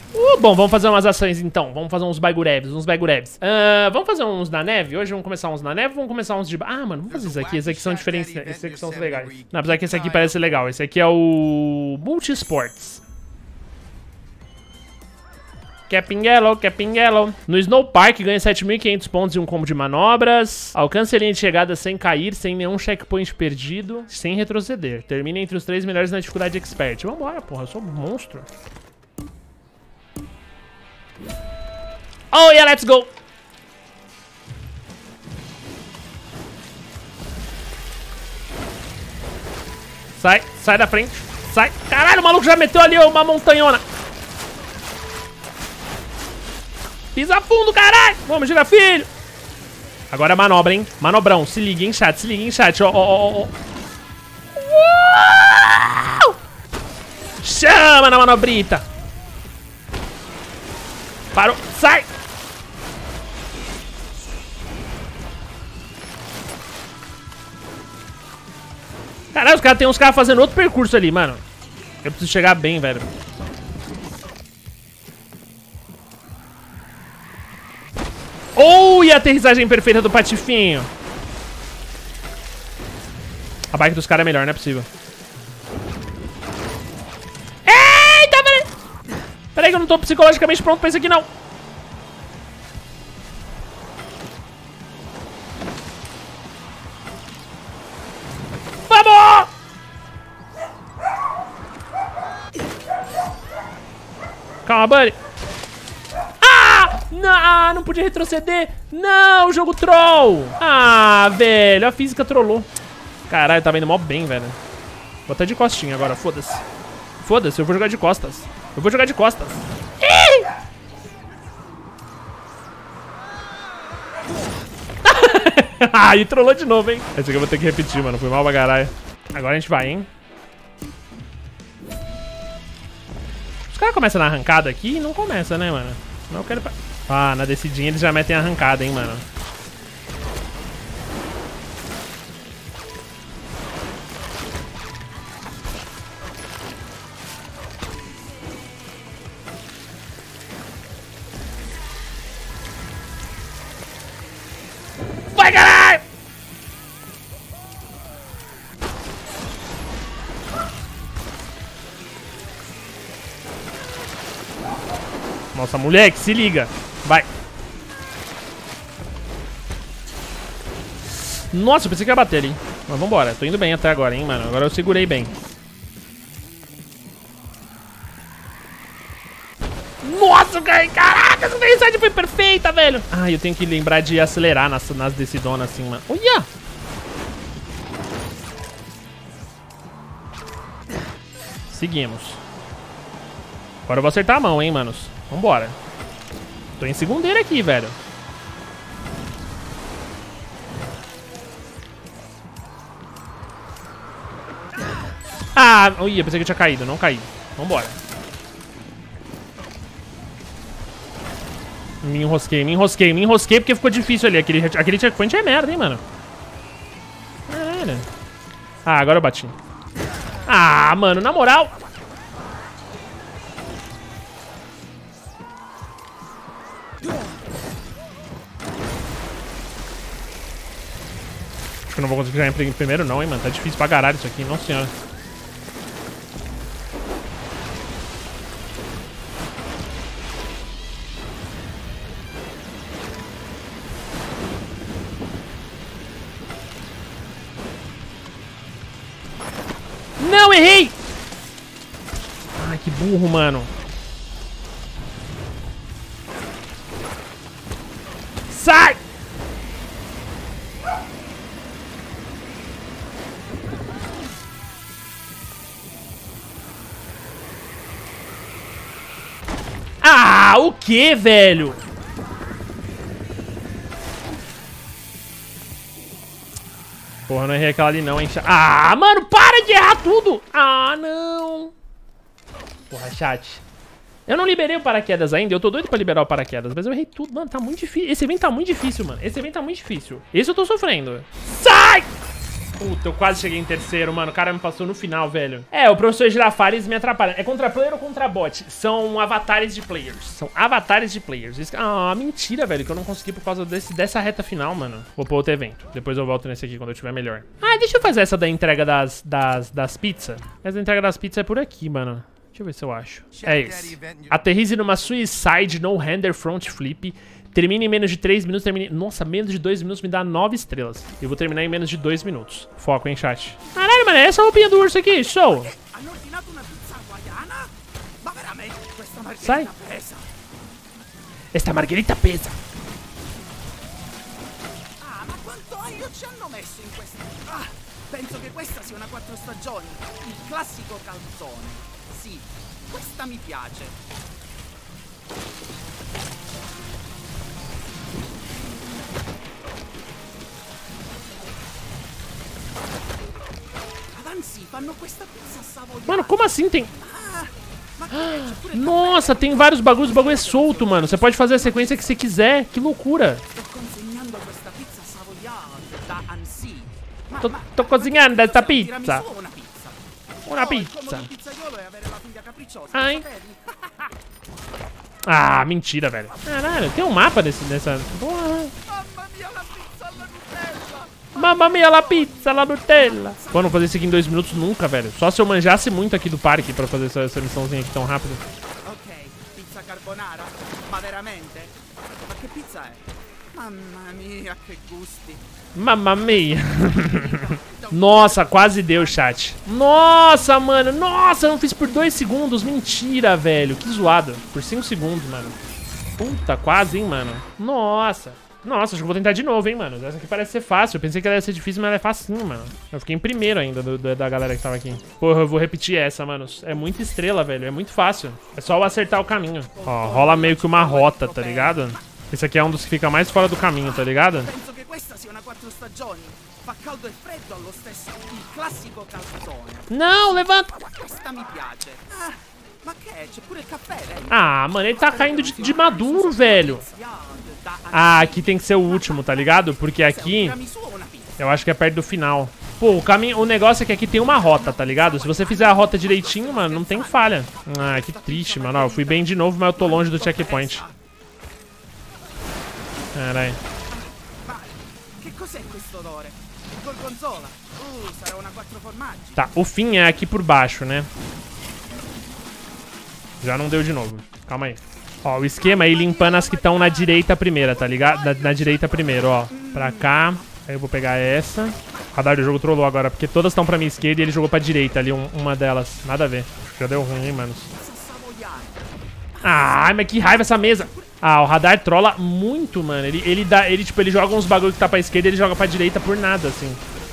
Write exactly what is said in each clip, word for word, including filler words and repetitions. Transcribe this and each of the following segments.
Uh, bom, vamos fazer umas ações então. Vamos fazer uns baigureves, uns baigureves. Uh, vamos fazer uns na neve? Hoje vamos começar uns na neve, vamos começar uns de... Ah, mano, vamos fazer isso aqui. Esses aqui são diferentes. Esses aqui são legais. Não, apesar que esse aqui parece legal. Esse aqui é o... Multisports. Caping Yellow, Caping Yellow. No Snow Park ganha sete mil e quinhentos pontos e um combo de manobras. Alcance a linha de chegada sem cair, sem nenhum checkpoint perdido, sem retroceder. Termina entre os três melhores na dificuldade Expert. Vambora, porra, eu sou um monstro. Oh, yeah, let's go! Sai, sai da frente. Sai. Caralho, o maluco já meteu ali uma montanhona. Pisa fundo, caralho! Vamos, gira, filho! Agora é manobra, hein? Manobrão. Se liga, hein, chat. Se liga, hein, chat. Ó, ó, ó, ó. Chama na manobrita. Parou. Sai! Caralho, os caras tem uns caras fazendo outro percurso ali, mano. Eu preciso chegar bem, velho. Oh, e a aterrissagem perfeita do patifinho. A bike dos caras é melhor, não é possível. Eita, peraí. Peraí que eu não tô psicologicamente pronto pra isso aqui, não. Vamos! Calma, buddy. Não, não podia retroceder. Não, jogo troll. Ah, velho, a física trollou. Caralho, tava indo mó bem, velho. Vou até de costinha agora, foda-se. Foda-se, eu vou jogar de costas. Eu vou jogar de costas. Ih! Ah, e trollou de novo, hein. Esse aqui eu vou ter que repetir, mano. Foi mal pra caralho. Agora a gente vai, hein. Os caras começam na arrancada aqui e não começa, né, mano. Não, eu quero... Ah, na descidinha eles já metem a arrancada, hein, mano. Vai, caralho! Nossa, moleque, se liga. Vai. Nossa, eu pensei que ia bater ali. Mas vambora, tô indo bem até agora, hein, mano. Agora eu segurei bem. Nossa, caraca, essa velocidade foi perfeita, velho. Ah, eu tenho que lembrar de acelerar nas, nas decidonas assim, mano. Olha! Seguimos. Agora eu vou acertar a mão, hein, manos. Vambora. Tô em segundeira aqui, velho. Ah, ui, eu pensei que eu tinha caído. Não caí. Vambora. Me enrosquei, me enrosquei, me enrosquei porque ficou difícil ali. Aquele, aquele checkpoint é merda, hein, mano. É. Ah, agora eu bati. Ah, mano, na moral. Acho que eu não vou conseguir ganhar em primeiro não, hein, mano. Tá difícil pra caralho isso aqui, nossa senhora. Não, errei! Ai, que burro, mano. Sai! Ah, o que, velho? Porra, não errei aquela ali não, hein? Ah, mano, para de errar tudo! Ah, não! Porra, chat. Eu não liberei o paraquedas ainda, eu tô doido pra liberar o paraquedas, mas eu errei tudo. Mano, tá muito difícil. Esse evento tá muito difícil, mano. Esse evento tá muito difícil. Esse eu tô sofrendo. Sai! Puta, eu quase cheguei em terceiro, mano. O cara me passou no final, velho. É, o professor Girafales me atrapalha. É contra player ou contra bot? São avatares de players. São avatares de players. Isso... Ah, mentira, velho, que eu não consegui por causa desse, dessa reta final, mano. Vou pôr outro evento. Depois eu volto nesse aqui quando eu tiver melhor. Ah, deixa eu fazer essa da entrega das, das, das pizzas. Essa entrega das pizzas é por aqui, mano. Deixa eu ver se eu acho. É isso. Aterrize numa suicide no-hander front flip. Termine em menos de três minutos. Termine... Nossa, menos de dois minutos me dá nove estrelas. Eu vou terminar em menos de dois minutos. Foco, hein, chat. Caralho, mano, é essa roupinha do urso aqui. Show. Sai. Esta margherita pesa. Ah, ma quanto aglio ci hanno messo in questa... Ah, penso che questa sia una quattro stagioni. Il classico calzone. Sì, questa mi piace. Mano, como assim tem... Nossa, tem vários bagulhos, o bagulho é solto, mano. Você pode fazer a sequência que você quiser. Que loucura. Tô, tô cozinhando essa pizza. Uma pizza. Ai. Ah, mentira, velho. Caralho, tem um mapa desse, dessa... Porra. Mamma mia, la pizza, la Nutella. Pô, não fazer isso aqui em dois minutos nunca, velho. Só se eu manjasse muito aqui do parque pra fazer essa, essa missãozinha aqui tão rápido. Ok, pizza carbonara? Ma veramente? Ma che pizza è? Mamma mia, che gusti. Mamma mia. Nossa, quase deu, chat. Nossa, mano. Nossa, eu não fiz por dois segundos. Mentira, velho. Que zoado. Por cinco segundos, mano. Puta, quase, hein, mano. Nossa. Nossa, acho que eu vou tentar de novo, hein, mano. Essa aqui parece ser fácil. Eu pensei que ela ia ser difícil, mas ela é facinho, mano. Eu fiquei em primeiro ainda do, do, da galera que tava aqui. Porra, eu vou repetir essa, mano. É muita estrela, velho. É muito fácil. É só eu acertar o caminho. Ó, rola meio que uma rota, tá ligado? Esse aqui é um dos que fica mais fora do caminho, tá ligado? Não, levanta! Ah, mano, ele tá caindo de, de maduro, velho. Ah, aqui tem que ser o último, tá ligado? Porque aqui eu acho que é perto do final. Pô, o caminho, o negócio é que aqui tem uma rota, tá ligado? Se você fizer a rota direitinho, mano, não tem falha. Ah, que triste, mano. Ó, eu fui bem de novo, mas eu tô longe do checkpoint. Caralho. Tá, o fim é aqui por baixo, né? Já não deu de novo. Calma aí. Ó, o esquema é ir limpando as que estão na direita primeira, tá ligado? Na, na direita primeiro, ó. Pra cá. Aí eu vou pegar essa. O radar do jogo trollou agora, porque todas estão pra minha esquerda e ele jogou pra direita ali, um, uma delas. Nada a ver. Já deu ruim, hein, manos. Ai, mas que raiva essa mesa. Ah, o radar trola muito, mano. Ele, ele dá, ele, tipo, ele joga uns bagulho que tá pra esquerda e ele joga pra direita por nada, assim.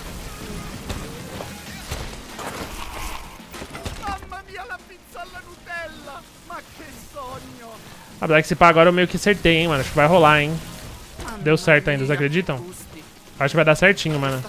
Apesar que se pá, agora eu meio que acertei, hein, mano. Acho que vai rolar, hein. Deu certo ainda, vocês acreditam? Acho que vai dar certinho, mano.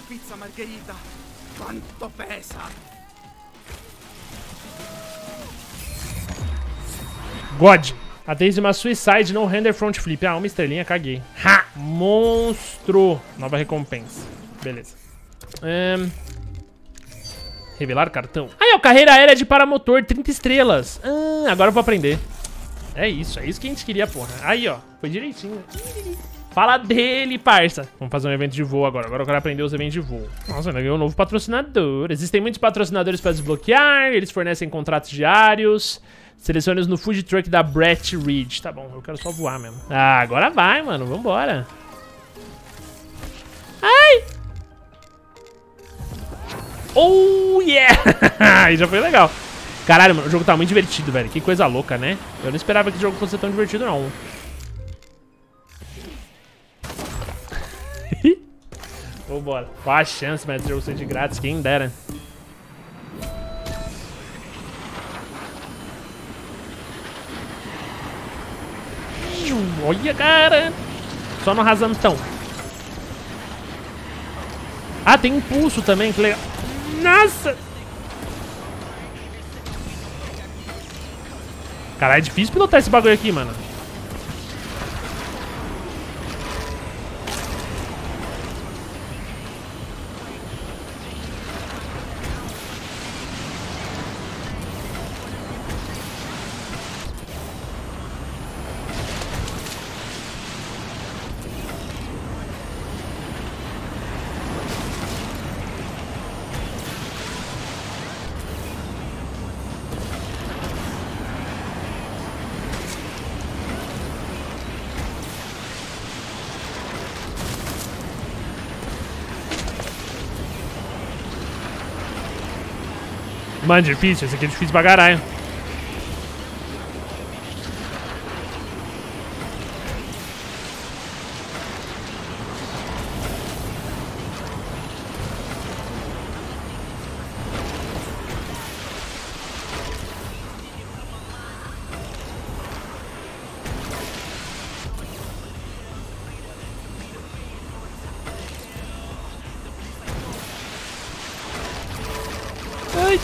God. Aterrize uma suicide no render front flip. Ah, uma estrelinha, caguei. Ha! Monstro. Nova recompensa. Beleza. Um... Revelar cartão. Aí, ó, carreira aérea de paramotor, trinta estrelas. Ah, agora eu vou aprender. É isso, é isso que a gente queria, porra. Aí, ó, foi direitinho. Fala dele, parça. Vamos fazer um evento de voo agora. Agora eu quero aprender os eventos de voo. Nossa, ainda ganhou um novo patrocinador. Existem muitos patrocinadores para desbloquear. Eles fornecem contratos diários. Selecione-os no food truck da Brett Ridge. Tá bom, eu quero só voar mesmo. Ah, agora vai, mano. Vambora. Ai! Oh, yeah! Aí já foi legal. Caralho, mano, o jogo tá muito divertido, velho. Que coisa louca, né? Eu não esperava que o jogo fosse tão divertido, não. Vambora. Qual a chance, mas o jogo ser de grátis? Quem dera. Olha, cara. Só no rasantão. Ah, tem impulso também, que legal. Nossa! Caralho, é difícil pilotar esse bagulho aqui, mano. Mano, difícil. Esse aqui é difícil pra caralho. Ai.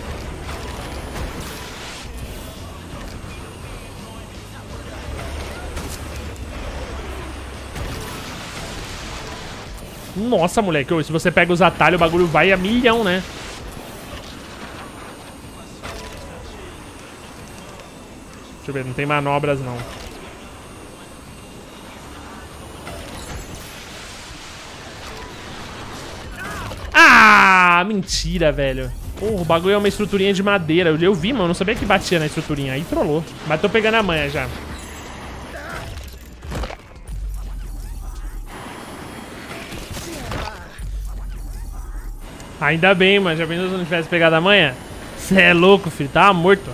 Nossa, moleque. Se você pega os atalhos, o bagulho vai a milhão, né? Deixa eu ver, não tem manobras, não. Ah, mentira, velho. Porra, o bagulho é uma estruturinha de madeira. Eu vi, mano. Eu não sabia que batia na estruturinha. Aí trollou. Mas tô pegando a manha já. Ainda bem, mano. Já pensou se eu não tivesse pegado a manha? Cê é louco, filho. Tava morto.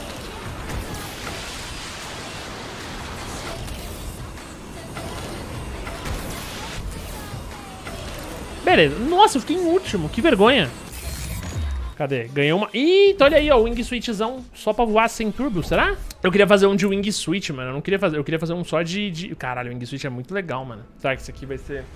Beleza. Nossa, eu fiquei em último. Que vergonha. Cadê? Ganhou uma... Eita, olha aí, ó. Wing Switchzão só pra voar sem turbo, será? Eu queria fazer um de Wing Switch, mano. Eu não queria fazer... Eu queria fazer um só de... de... Caralho, o Wing Switch é muito legal, mano. Será que isso aqui vai ser...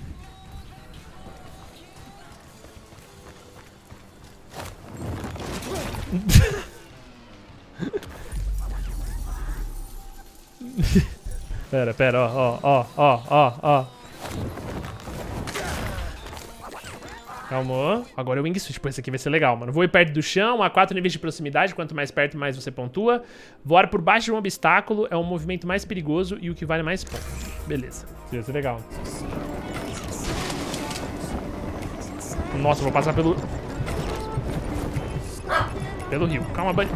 Pera, pera, ó, ó, ó, ó, ó. Calmou. Agora é o Wing Switch. Pô, esse aqui vai ser legal, mano. Voe perto do chão, há quatro níveis de proximidade. Quanto mais perto, mais você pontua. Voar por baixo de um obstáculo é o movimento mais perigoso e o que vale mais pontos. Beleza. Isso vai ser legal. Nossa, eu vou passar pelo... Pelo rio. Calma, banho.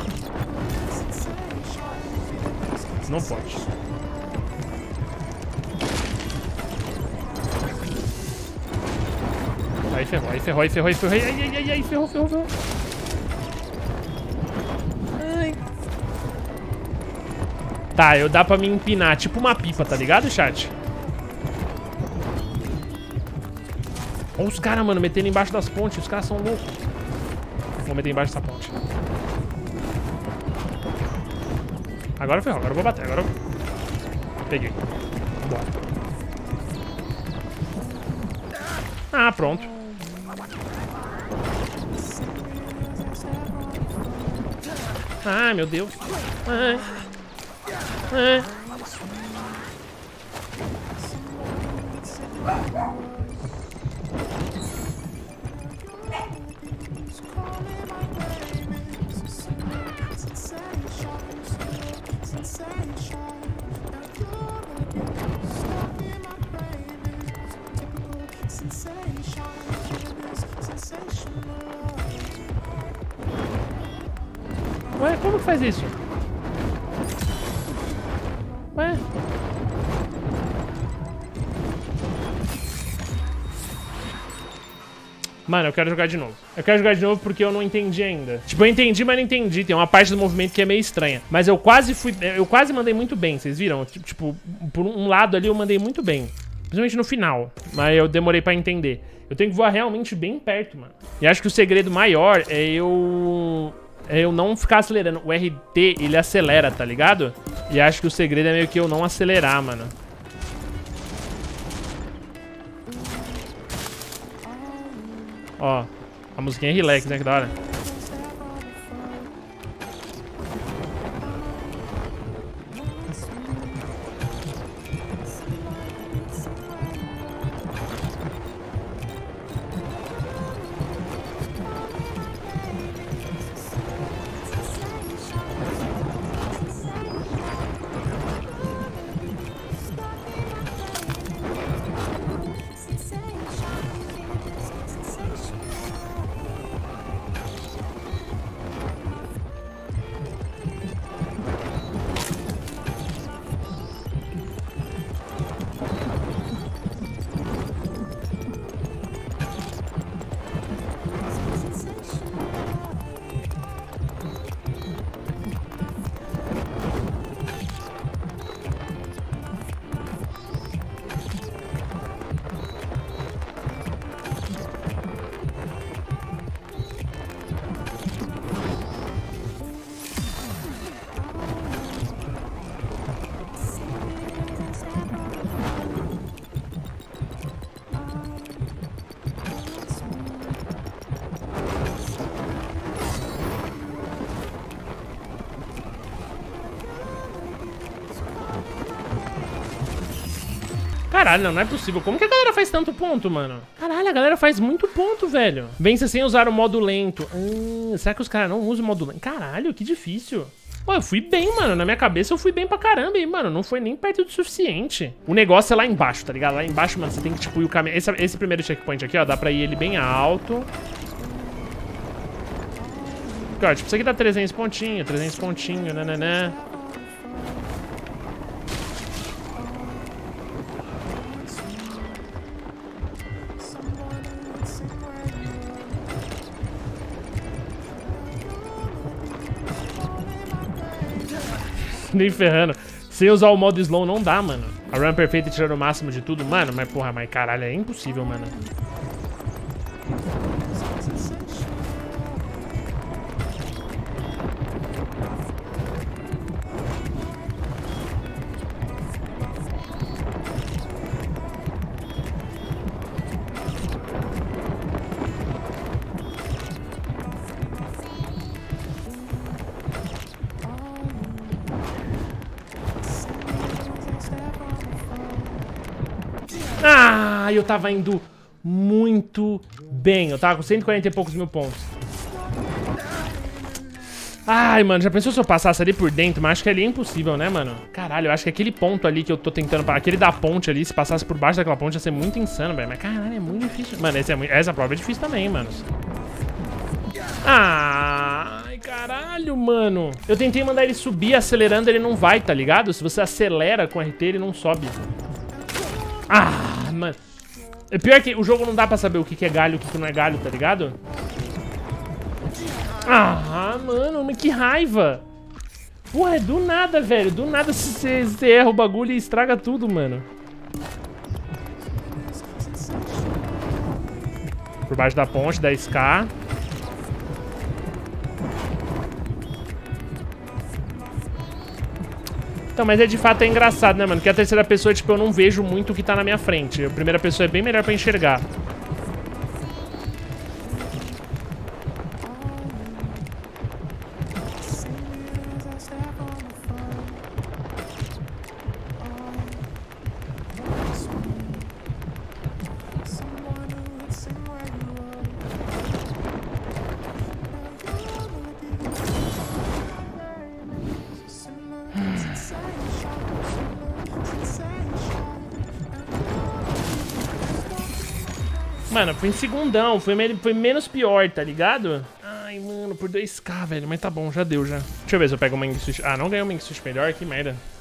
Não pode. Aí ferrou, aí ferrou, aí ferrou, aí ferrou. Ai, ai, ai, ai, ferrou, ferrou, ferrou. Ai. Tá, eu dá pra me empinar, tipo uma pipa, tá ligado, chat? Olha os caras, mano, metendo embaixo das pontes. Os caras são loucos. Vou meter embaixo dessa ponte. Agora ferrou, agora eu vou bater, agora eu... Peguei. Bora. Ah, pronto. Ai, meu Deus. Ai. Ai. Ué, como que faz isso? Ué? Mano, eu quero jogar de novo. Eu quero jogar de novo porque eu não entendi ainda. Tipo, eu entendi, mas não entendi. Tem uma parte do movimento que é meio estranha. Mas eu quase fui... Eu quase mandei muito bem, vocês viram? Tipo, por um lado ali eu mandei muito bem. Principalmente no final. Mas eu demorei pra entender. Eu tenho que voar realmente bem perto, mano. E acho que o segredo maior é eu... É eu não ficar acelerando. O R T, ele acelera, tá ligado? E acho que o segredo é meio que eu não acelerar, mano. Ó, a musiquinha é relax, né? Que da hora. Caralho, não, não é possível. Como que a galera faz tanto ponto, mano? Caralho, a galera faz muito ponto, velho. Vence sem usar o modo lento. Hum, será que os caras não usam o modo lento? Caralho, que difícil. Pô, eu fui bem, mano. Na minha cabeça eu fui bem pra caramba, hein, mano. Não foi nem perto do suficiente. O negócio é lá embaixo, tá ligado? Lá embaixo, mano, você tem que, tipo, ir o caminho... Esse, esse primeiro checkpoint aqui, ó, dá pra ir ele bem alto. Aqui, ó, tipo, isso aqui dá trezentos pontinhos, trezentos pontinhos, nananã. Nem ferrando. Sem usar o modo slow não dá, mano. A run perfeita e tirar o máximo de tudo, mano. Mas porra, mas caralho, é impossível, mano. Ah, eu tava indo muito bem. Eu tava com cento e quarenta e poucos mil pontos. Ai, mano, já pensou se eu passasse ali por dentro? Mas acho que ali é impossível, né, mano? Caralho, eu acho que aquele ponto ali que eu tô tentando parar, aquele da ponte ali, se passasse por baixo daquela ponte ia ser muito insano, velho. Mas caralho, é muito difícil. Mano, esse é muito... essa prova é difícil também, mano. Ai, caralho, mano. Eu tentei mandar ele subir acelerando, ele não vai, tá ligado? Se você acelera com R T, ele não sobe. Ah, mano. É pior que o jogo não dá pra saber o que é galho e o que não é galho, tá ligado? Ah, mano, mas que raiva. Porra, é do nada, velho. Do nada você, você erra o bagulho e estraga tudo, mano. Por baixo da ponte, dez K. Então, mas é de fato é engraçado, né, mano? Porque a terceira pessoa, tipo, eu não vejo muito o que tá na minha frente. A primeira pessoa é bem melhor pra enxergar. Mano, foi em segundão, foi, me foi menos pior, tá ligado? Ai, mano, por dois K, velho, mas tá bom, já deu, já. Deixa eu ver se eu pego uma Ing Switch. Ah, não ganhei uma Ing Switch melhor, que merda.